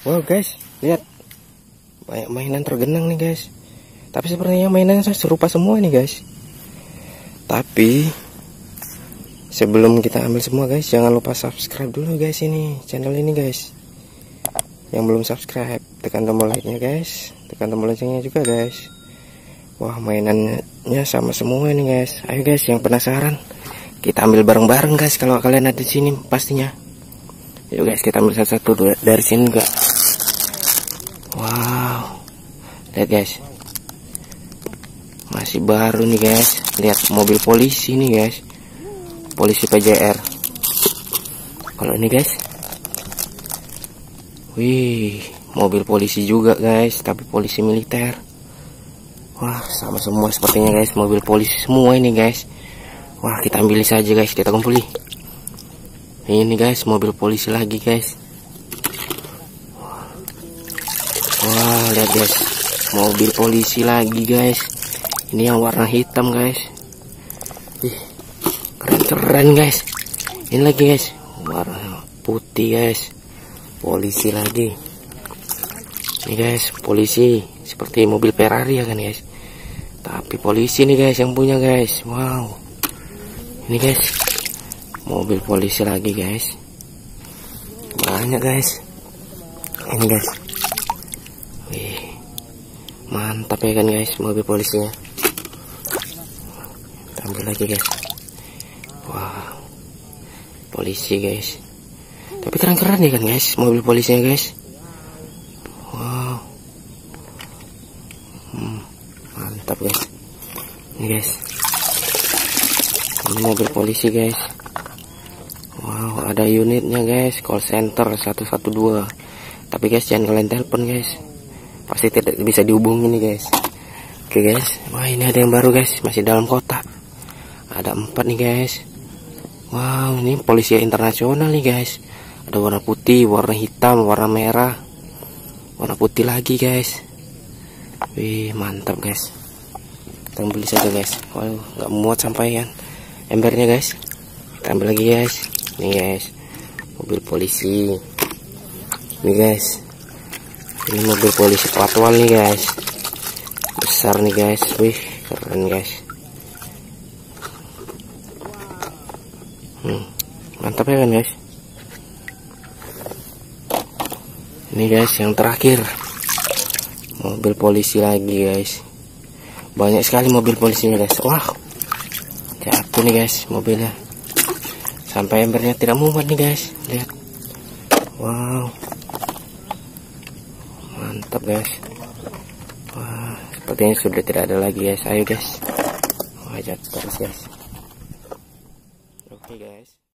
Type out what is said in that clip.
Wow guys, lihat banyak mainan tergenang nih guys. Tapi sepertinya mainan serupa semua nih guys. Tapi sebelum kita ambil semua guys, jangan lupa subscribe dulu guys ini channel ini guys. Yang belum subscribe, tekan tombol like-nya guys, tekan tombol loncengnya juga guys. Wah, mainannya sama semua nih guys. Ayo guys, yang penasaran kita ambil bareng-bareng guys. Kalau kalian ada di sini pastinya. Yuk guys, kita ambil satu-satu dari sini juga. Wow, lihat guys, masih baru nih guys. Lihat mobil polisi nih guys, polisi PJR. Kalau ini guys, wih, mobil polisi juga guys, tapi polisi militer. Wah, sama semua sepertinya guys, mobil polisi semua ini guys. Wah, kita ambil saja guys, kita kumpuli. Ini guys, mobil polisi lagi guys. Wah, lihat guys, mobil polisi lagi guys. Ini yang warna hitam guys. Ih, keren-keren guys. Ini lagi guys, warna putih guys, polisi lagi. Ini guys, polisi seperti mobil Ferrari ya kan guys, tapi polisi nih guys yang punya guys. Wow, ini guys, mobil polisi lagi guys, banyak guys. Ini guys, wih, mantap ya kan guys, mobil polisinya. Kita ambil lagi guys. Wah, polisi guys, tapi keren-keren ya kan guys, mobil polisinya guys. Wow, mantap guys. Ini guys, ini mobil polisi guys. Wow, ada unitnya guys, call center 112. Tapi guys, jangan kalian telepon guys, pasti tidak bisa dihubungi nih guys. Oke guys, wah ini ada yang baru guys, masih dalam kotak. Ada 4 nih guys. Wow, ini polisi internasional nih guys. Ada warna putih, warna hitam, warna merah, warna putih lagi guys. Wih, mantap guys. Kita beli saja guys. Waduh, nggak muat sampai kan embernya guys. Kita ambil lagi guys. Nih guys, mobil polisi. Nih guys, ini mobil polisi patwal nih guys, besar nih guys. Wih, keren guys. Mantap ya kan guys. Ini guys, yang terakhir mobil polisi lagi guys. Banyak sekali mobil polisinya guys. Wah, jatuh nih guys mobilnya, sampai embernya tidak muat nih guys. Lihat, wow, mantap guys. Wah, sepertinya sudah tidak ada lagi guys. Ayo guys, wah jatuh terus guys. Oke guys.